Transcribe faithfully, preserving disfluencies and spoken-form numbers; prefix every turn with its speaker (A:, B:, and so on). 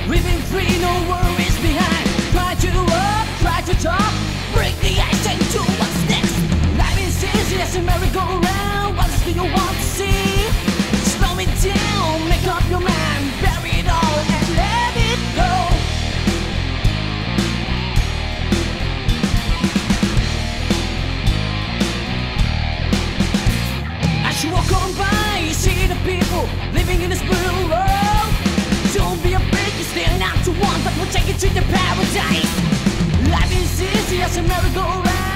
A: Living free, no worries behind. Try to walk, try to talk, break the ice and do what's next. Life is easy as a merry-go-round. What else do you want to see? Slow me down, make up your mind, bury it all and let it go. As you walk on by, you see the people living in this brutal world. Don't be afraid, you're still not to one, but we'll take you to the paradise. Life is easy as a merry-go-round.